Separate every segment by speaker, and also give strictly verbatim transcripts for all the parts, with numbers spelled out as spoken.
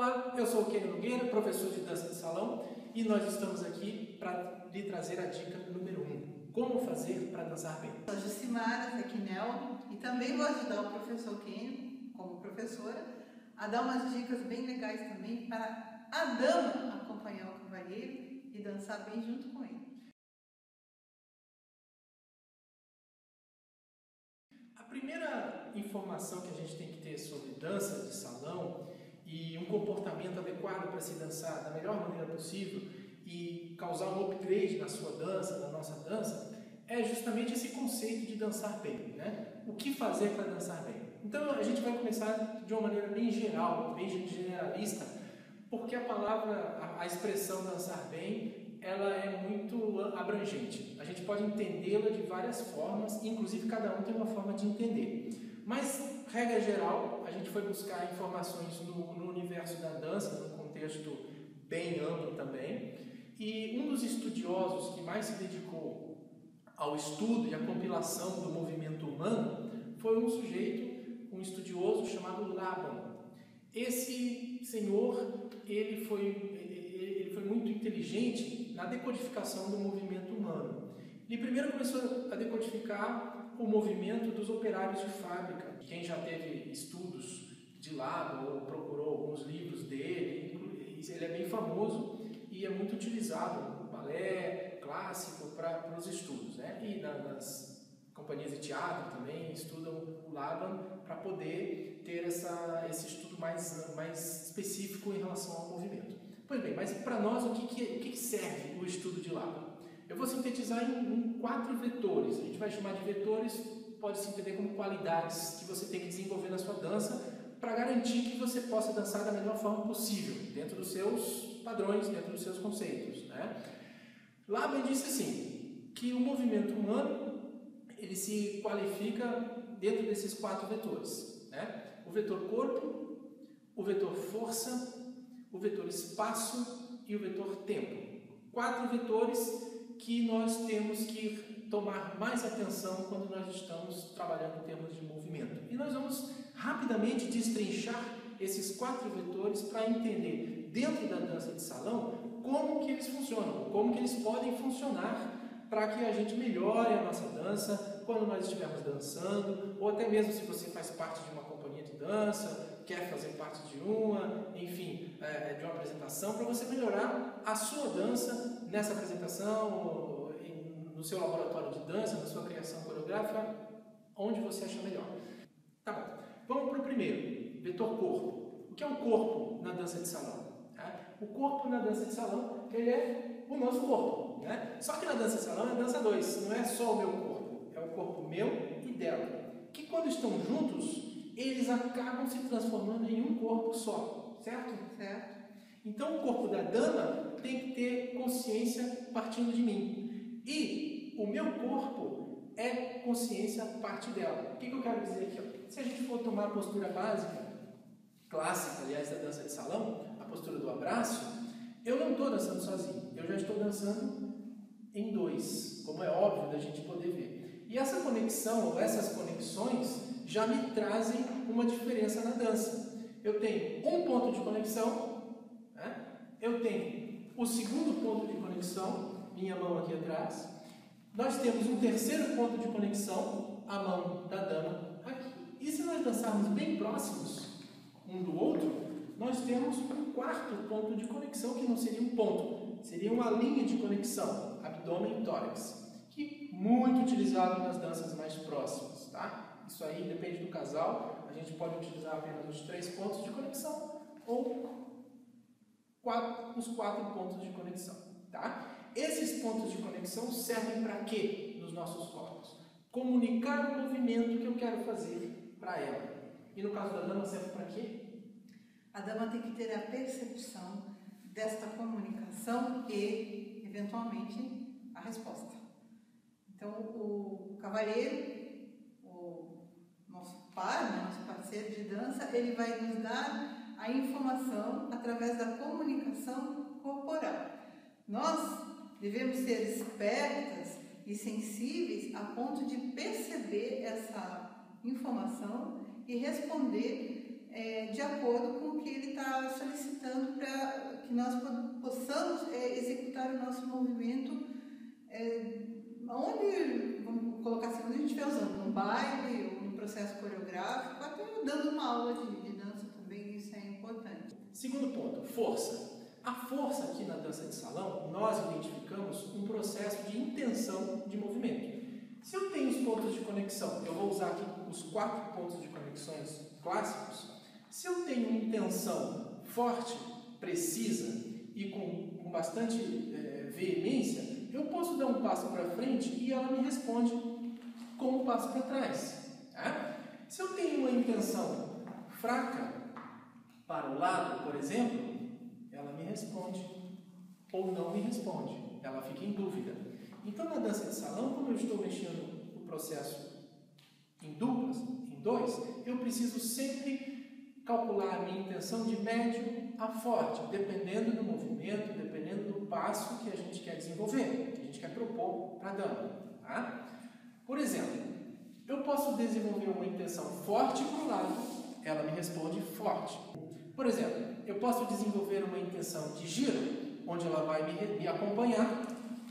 Speaker 1: Olá, eu sou o Kenny Nogueira, professor de dança de salão, e nós estamos aqui para lhe trazer a dica número um: como fazer para dançar bem.
Speaker 2: Sou Jucimara Zequinel e também vou ajudar o professor Kenny, como professora, a dar umas dicas bem legais também para a dama acompanhar o cavalheiro e dançar bem junto com ele.
Speaker 1: A primeira informação que a gente tem que ter sobre dança de salão e um comportamento adequado para se dançar da melhor maneira possível e causar um upgrade na sua dança, na nossa dança, é justamente esse conceito de dançar bem, né? O que fazer para dançar bem? Então a gente vai começar de uma maneira bem geral, bem generalista, porque a palavra, a, a expressão dançar bem, ela é muito abrangente. A gente pode entendê-la de várias formas, inclusive cada um tem uma forma de entender. Mas, regra geral, a gente foi buscar informações no, no universo da dança, num contexto bem amplo também, e um dos estudiosos que mais se dedicou ao estudo e à compilação do movimento humano foi um sujeito, um estudioso chamado Laban. Esse senhor, ele foi, ele foi muito inteligente na decodificação do movimento humano. Ele primeiro começou a decodificar o movimento dos operários de fábrica. Quem já teve estudos de Laban ou procurou alguns livros dele, ele é bem famoso e é muito utilizado no balé clássico para os estudos, né? E na, nas companhias de teatro também estudam o Laban para poder ter essa, esse estudo mais, mais específico em relação ao movimento. Pois bem, mas para nós o que, que, o que, que serve o estudo de Laban? Eu vou sintetizar em, em quatro vetores. A gente vai chamar de vetores, pode se entender como qualidades que você tem que desenvolver na sua dança para garantir que você possa dançar da melhor forma possível, dentro dos seus padrões, dentro dos seus conceitos, né? Laban disse assim, que o movimento humano ele se qualifica dentro desses quatro vetores, né? O vetor corpo, o vetor força, o vetor espaço e o vetor tempo. Quatro vetores que nós temos que tomar mais atenção quando nós estamos trabalhando em termos de movimento. E nós vamos rapidamente destrinchar esses quatro vetores para entender, dentro da dança de salão, como que eles funcionam, como que eles podem funcionar para que a gente melhore a nossa dança quando nós estivermos dançando, ou até mesmo se você faz parte de uma companhia de dança, quer fazer parte de uma, enfim, é, de uma apresentação, para você melhorar a sua dança nessa apresentação, no seu laboratório de dança, na sua criação coreográfica, onde você acha melhor. Tá bom, vamos para o primeiro, vetor corpo. O que é o corpo na dança de salão? O corpo na dança de salão, ele é o nosso corpo, né? Só que na dança de salão é dança dois, não é só o meu corpo, é o corpo meu e dela, que quando estão juntos, eles acabam se transformando em um corpo só, certo?
Speaker 2: Certo.
Speaker 1: Então o corpo da dama tem que ter consciência partindo de mim, e o meu corpo é consciência parte dela. O que, que eu quero dizer aqui? Ó? Se a gente for tomar a postura básica, clássica, aliás, da dança de salão, a postura do abraço, eu não estou dançando sozinho, eu já estou dançando em dois, como é óbvio da gente poder ver. E essa conexão, ou essas conexões, já me trazem uma diferença na dança. Eu tenho um ponto de conexão, né? Eu tenho o segundo ponto de conexão, minha mão aqui atrás. Nós temos um terceiro ponto de conexão, a mão da dama aqui. E se nós dançarmos bem próximos um do outro, nós temos um quarto ponto de conexão, que não seria um ponto, seria uma linha de conexão, abdômen e tórax, que é muito utilizado nas danças mais próximas, tá? Isso aí depende do casal, a gente pode utilizar apenas os três pontos de conexão ou quatro, os quatro pontos de conexão, tá? Esses pontos de conexão servem para quê nos nossos corpos? Comunicar o movimento que eu quero fazer para ela. E no caso da dama serve para quê?
Speaker 2: A dama tem que ter a percepção desta comunicação e, eventualmente, a resposta. Então, o, o cavalheiro, o nosso par, né, nosso parceiro de dança, ele vai nos dar a informação através da comunicação corporal. Nós devemos ser espertas e sensíveis a ponto de perceber essa informação e responder é, de acordo com o que ele está solicitando para que nós possamos é, executar o nosso movimento é, onde, vamos colocar assim, onde a gente estiver usando, no baile ou no processo coreográfico, até dando uma aula de, de dança também, isso é importante.
Speaker 1: Segundo ponto, força. A força aqui na dança de salão, nós identificamos um processo de intenção de movimento. Se eu tenho os pontos de conexão, eu vou usar aqui os quatro pontos de conexões clássicos. Se eu tenho uma intenção forte, precisa e com, com bastante é, veemência, eu posso dar um passo para frente e ela me responde com um passo para trás. Tá? Se eu tenho uma intenção fraca para o lado, por exemplo, ela me responde ou não me responde, ela fica em dúvida. Então, na dança de salão, como eu estou mexendo o processo em duplas, em dois, eu preciso sempre calcular a minha intenção de médio a forte, dependendo do movimento, dependendo do passo que a gente quer desenvolver, que a gente quer propor para a dama. Tá? Por exemplo, eu posso desenvolver uma intenção forte para o lado, ela me responde forte. Por exemplo, eu posso desenvolver uma intenção de giro, onde ela vai me, me acompanhar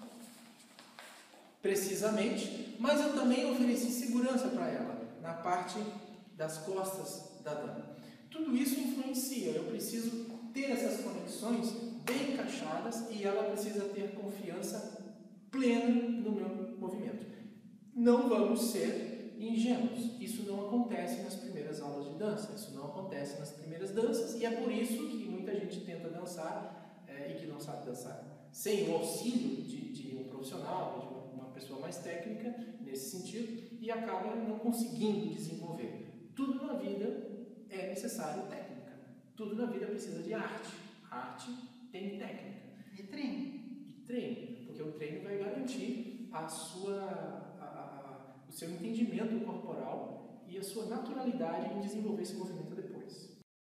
Speaker 1: precisamente, mas eu também ofereci segurança para ela na parte das costas da dama. Tudo isso influencia, eu preciso ter essas conexões bem encaixadas e ela precisa ter confiança plena no meu movimento. Não vamos ser ingênuos, isso não acontece nas primeiras aulas de dança, isso não acontece nas primeiras danças e é por isso que muita gente tenta dançar é, e que não sabe dançar sem o auxílio de, de um profissional, de uma, uma pessoa mais técnica nesse sentido e acaba não conseguindo desenvolver. Tudo na vida é necessário técnica, tudo na vida precisa de arte, a arte tem técnica.
Speaker 2: E treino.
Speaker 1: E treino, porque o treino vai garantir a sua... o seu entendimento corporal e a sua naturalidade em desenvolver esse movimento depois.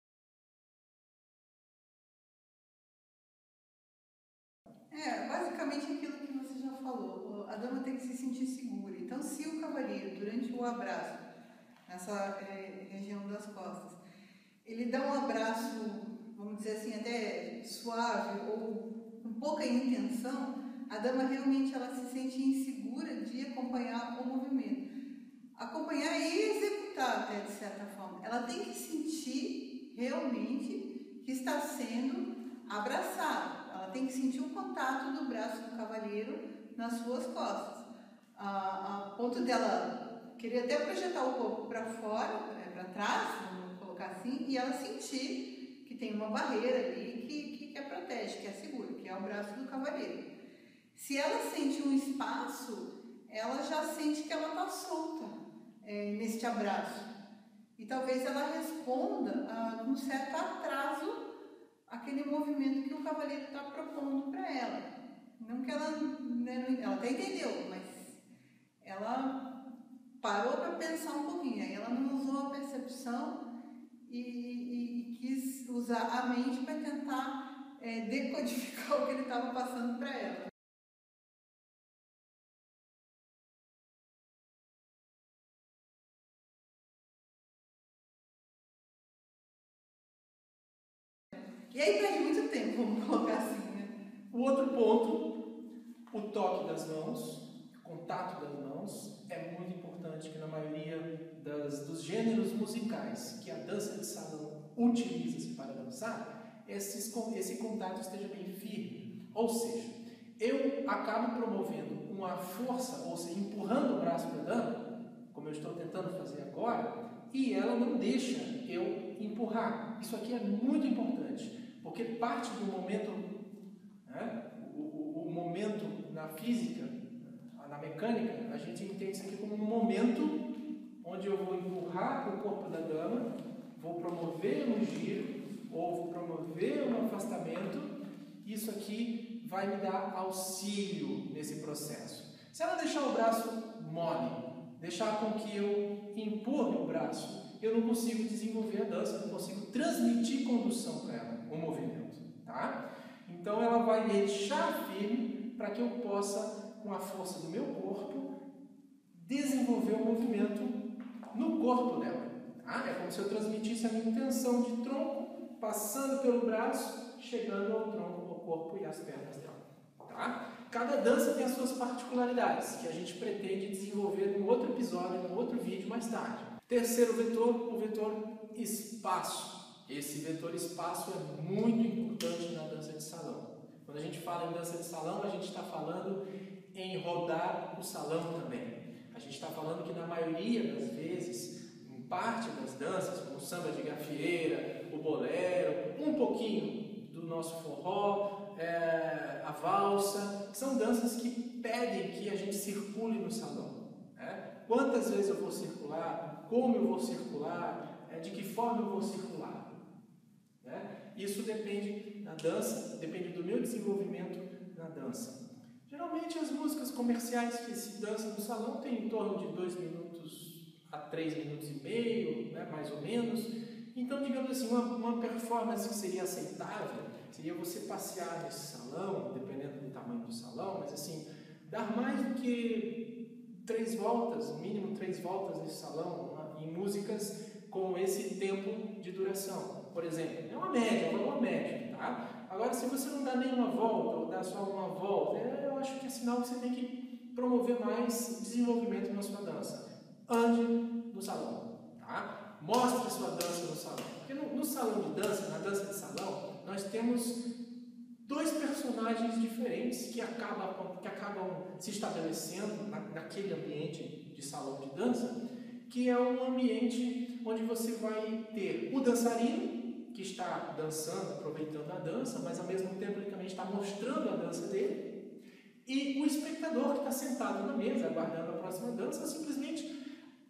Speaker 2: É, basicamente aquilo que você já falou, a dama tem que se sentir segura. Então, se o cavalheiro, durante o abraço, nessa é, região das costas, ele dá um abraço, vamos dizer assim, até suave ou com pouca intenção, a dama realmente ela se sente insegura de acompanhar o movimento. Acompanhar e executar até de certa forma. Ela tem que sentir realmente que está sendo abraçada. Ela tem que sentir o contato do braço do cavalheiro nas suas costas. A, a ponto dela querer até projetar o corpo para fora, é, para trás, vamos colocar assim, e ela sentir que tem uma barreira ali que, que, que a protege, que a segura, que é o braço do cavalheiro. Se ela sente um espaço, ela já sente que ela está solta é, neste abraço. E talvez ela responda ah, com um certo atraso aquele movimento que o cavalheiro está propondo para ela. Não que ela, né, ela até entendeu, mas ela parou para pensar um pouquinho. Aí ela não usou a percepção e, e, e quis usar a mente para tentar é, decodificar o que ele estava passando para ela. E aí perde muito tempo, vamos colocar assim, né?
Speaker 1: O outro ponto, o toque das mãos, o contato das mãos, é muito importante que na maioria das, dos gêneros musicais que a dança de salão utiliza-se para dançar, esses, esse contato esteja bem firme. Ou seja, eu acabo promovendo uma força, ou seja, empurrando o braço para a dama, como eu estou tentando fazer agora, e ela não deixa eu empurrar. Isso aqui é muito importante, porque parte do momento, né, o, o, o momento na física, na mecânica, a gente entende isso aqui como um momento onde eu vou empurrar o corpo da dama, vou promover um giro, ou vou promover um afastamento. Isso aqui vai me dar auxílio nesse processo. Se ela deixar o braço mole, deixar com que eu empurre o braço, eu não consigo desenvolver a dança, não consigo transmitir condução para ela, o movimento, tá? Então ela vai deixar firme para que eu possa, com a força do meu corpo, desenvolver o movimento no corpo dela, tá? Tá? É como se eu transmitisse a minha intenção de tronco, passando pelo braço, chegando ao tronco, ao corpo e às pernas dela. Tá? Cada dança tem as suas particularidades, que a gente pretende desenvolver num outro episódio, num outro vídeo mais tarde. Terceiro vetor, o vetor espaço. Esse vetor espaço é muito importante na dança de salão. Quando a gente fala em dança de salão, a gente está falando em rodar o salão também. A gente está falando que na maioria das vezes, em parte das danças, como o samba de gafieira, o bolero, um pouquinho do nosso forró, é, a valsa, são danças que pedem que a gente circule no salão. Né? Quantas vezes eu vou circular, como eu vou circular, é, de que forma eu vou circular. Né? Isso depende da dança, depende do meu desenvolvimento na dança. Geralmente as músicas comerciais que se dançam no salão têm em torno de dois minutos a três minutos e meio, né, mais ou menos. Então, digamos assim, uma, uma performance que seria aceitável seria você passear nesse salão, dependendo do tamanho do salão, mas assim, dar mais do que três voltas, no mínimo três voltas nesse salão, né, em músicas com esse tempo de duração. Por exemplo, é uma média, é uma média, tá? Agora, se você não dá nenhuma volta, ou dá só uma volta, eu acho que é sinal que você tem que promover mais desenvolvimento na sua dança. Ande no salão, tá? Mostre a sua dança no salão. Porque no, no salão de dança, na dança de salão, nós temos dois personagens diferentes que acabam, que acabam se estabelecendo na, naquele ambiente de salão de dança, que é um ambiente onde você vai ter o dançarino, que está dançando, aproveitando a dança, mas ao mesmo tempo ele também está mostrando a dança dele, e o espectador que está sentado na mesa, aguardando a próxima dança, simplesmente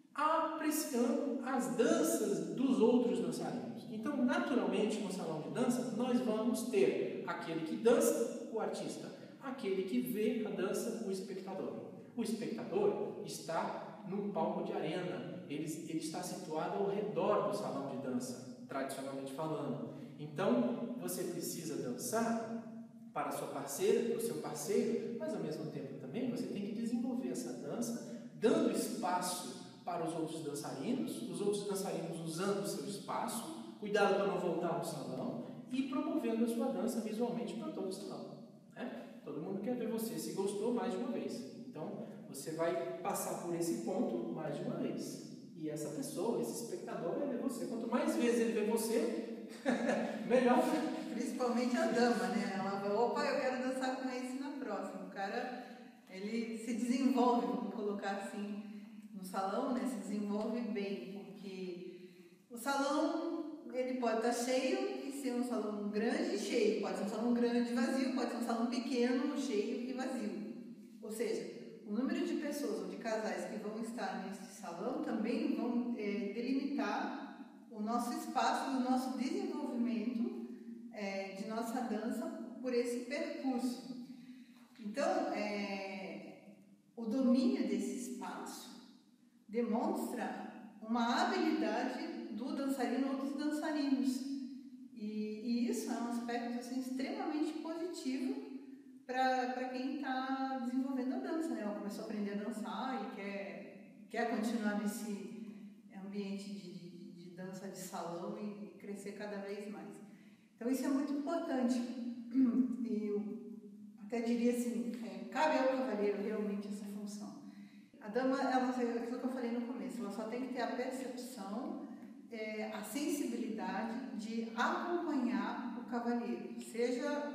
Speaker 1: apreciando as danças dos outros dançarinos. Então, naturalmente, no salão de dança, nós vamos ter aquele que dança, o artista, aquele que vê a dança, o espectador. O espectador está num palco de arena, ele, ele está situado ao redor do salão de dança, tradicionalmente falando. Então, você precisa dançar para a sua parceira, para o seu parceiro, mas ao mesmo tempo também você tem que desenvolver essa dança, dando espaço para os outros dançarinos, os outros dançarinos usando o seu espaço, cuidado para não voltar no salão e promovendo a sua dança visualmente para todo o salão. Né? Todo mundo quer ver você, se gostou, mais de uma vez. Então, você vai passar por esse ponto mais de uma vez. E essa pessoa, esse espectador vai ver você. Quanto mais vezes ele vê você, melhor.
Speaker 2: Principalmente a dama, né? Ela vai, opa, eu quero dançar com esse na próxima. O cara, ele se desenvolve, vamos colocar assim, no salão, né? Se desenvolve bem, porque o salão, ele pode estar cheio e ser um salão grande e cheio. Pode ser um salão grande e vazio, pode ser um salão pequeno, cheio e vazio. Ou seja, o número de pessoas ou de casais que vão estar neste salão também vão é, delimitar o nosso espaço, o nosso desenvolvimento é, de nossa dança por esse percurso. Então, é, o domínio desse espaço demonstra uma habilidade do dançarino ou dos dançarinos. E, e isso é um aspecto assim, extremamente positivo para quem está desenvolvendo a dança, né? Ou começou a aprender a dançar e quer, quer continuar nesse ambiente de, de, de dança de salão e crescer cada vez mais. Então isso é muito importante. E eu até diria assim, é, cabe ao cavalheiro realmente essa função. A dama, ela, aquilo que eu falei no começo, ela só tem que ter a percepção, é, a sensibilidade de acompanhar o cavalheiro, seja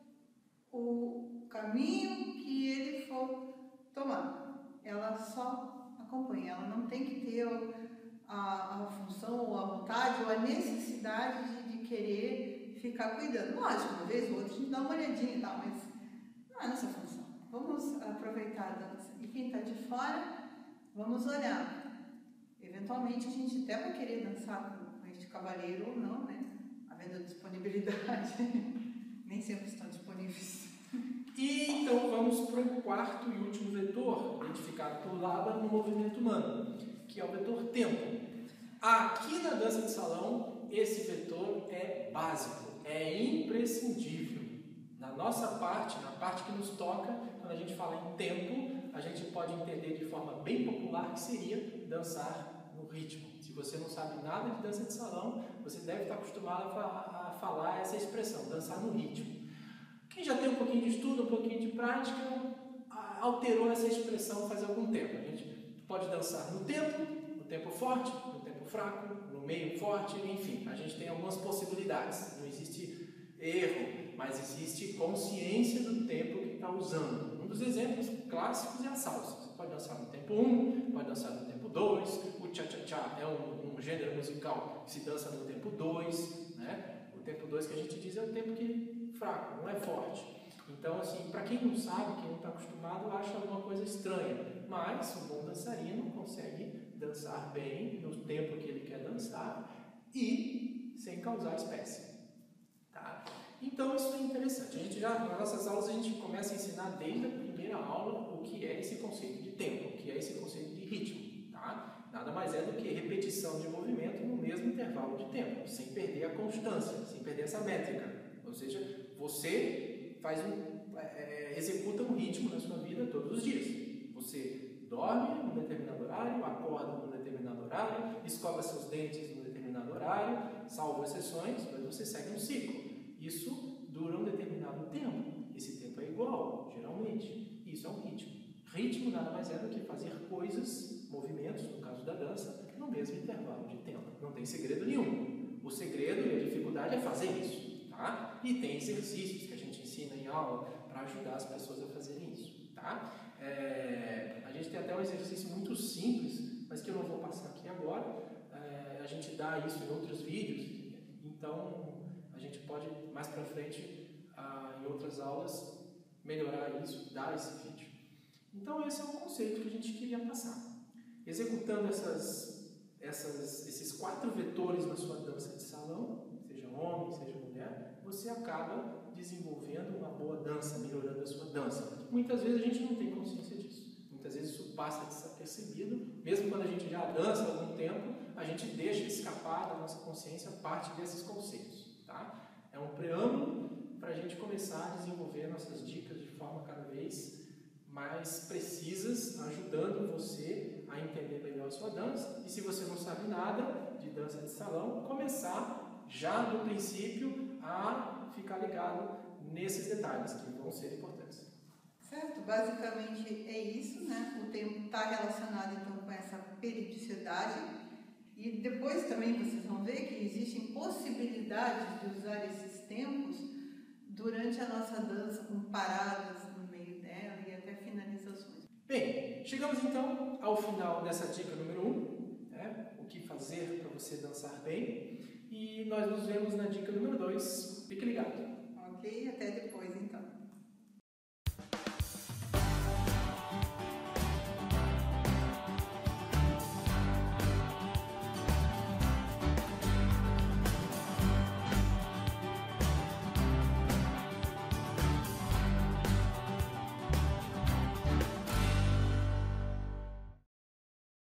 Speaker 2: o caminho que ele for tomar. Ela só acompanha, ela não tem que ter a, a função ou a vontade ou a necessidade de, de querer ficar cuidando. Lógico, uma vez ou outra a gente dá uma olhadinha e tal, mas não é nossa função. Vamos aproveitar a dança. E quem está de fora, vamos olhar. Eventualmente a gente até vai querer dançar com, com este cavalheiro ou não, né? Havendo disponibilidade. Nem sempre estão disponíveis.
Speaker 1: E então vamos para o quarto e último vetor, identificado por Laban no movimento humano, que é o vetor tempo. Aqui na dança de salão, esse vetor é básico, é imprescindível. Na nossa parte, na parte que nos toca, quando a gente fala em tempo, a gente pode entender de forma bem popular que seria dançar no o ritmo. Se você não sabe nada de dança de salão, você deve estar acostumado a, a falar essa expressão, dançar no ritmo. Quem já tem um pouquinho de estudo, um pouquinho de prática, alterou essa expressão faz algum tempo. A gente pode dançar no tempo, no tempo forte, no tempo fraco, no meio forte, enfim, a gente tem algumas possibilidades. Não existe erro, mas existe consciência do tempo que está usando. Um dos exemplos clássicos é a salsa. Você pode dançar no tempo um, pode dançar no tempo dois, o cha-cha-cha é um, um gênero musical que se dança no tempo dois, né? O tempo dois que a gente diz é o tempo que é fraco, não é forte. Então, assim, para quem não sabe, quem não está acostumado, acha alguma coisa estranha. Mas um bom dançarino consegue dançar bem no tempo que ele quer dançar e sem causar espécie. Tá? Então, isso é interessante. A gente já, nas nossas aulas, a gente começa a ensinar desde a primeira aula o que é esse conceito de tempo, o que é esse conceito de ritmo. Tá? Nada mais é do que repetição de movimento no mesmo intervalo de tempo, sem perder a constância, sem perder essa métrica. Ou seja, você faz um, é, executa um ritmo na sua vida todos os dias. Você dorme num determinado horário, acorda num determinado horário, escova seus dentes num determinado horário, salvo exceções, mas você segue um ciclo. Isso dura um determinado tempo. Esse tempo é igual, geralmente. Isso é um ritmo. Ritmo nada mais é do que fazer coisas, movimentos, no caso da dança, no mesmo intervalo de tempo. Não tem segredo nenhum. O segredo e a dificuldade é fazer isso. Tá? E tem exercícios que a gente ensina em aula para ajudar as pessoas a fazerem isso. Tá? É, a gente tem até um exercício muito simples, mas que eu não vou passar aqui agora. É, a gente dá isso em outros vídeos, então a gente pode mais para frente, ah, em outras aulas, melhorar isso, dar esse vídeo. Então esse é um conceito que a gente queria passar. Executando essas, essas, esses quatro vetores na sua dança de salão, seja homem, seja mulher, você acaba desenvolvendo uma boa dança, melhorando a sua dança. Muitas vezes a gente não tem consciência disso. Muitas vezes isso passa desapercebido. Mesmo quando a gente já dança há algum tempo, a gente deixa escapar da nossa consciência parte desses conceitos. Tá? É um preâmbulo para a gente começar a desenvolver nossas dicas de forma cada vez mais precisas, ajudando você a entender melhor a sua dança. E se você não sabe nada de dança de salão, começar já do princípio a ficar ligado nesses detalhes que vão ser importantes.
Speaker 2: Certo, basicamente é isso, né? O tempo está relacionado então com essa periodicidade e depois também vocês vão ver que existem possibilidades de usar esses tempos durante a nossa dança, com paradas no meio dela e até finalizações.
Speaker 1: Bem, chegamos então ao final dessa dica número um, né? O que fazer para você dançar bem. E nós nos vemos na dica número dois. Fique ligado.
Speaker 2: Ok?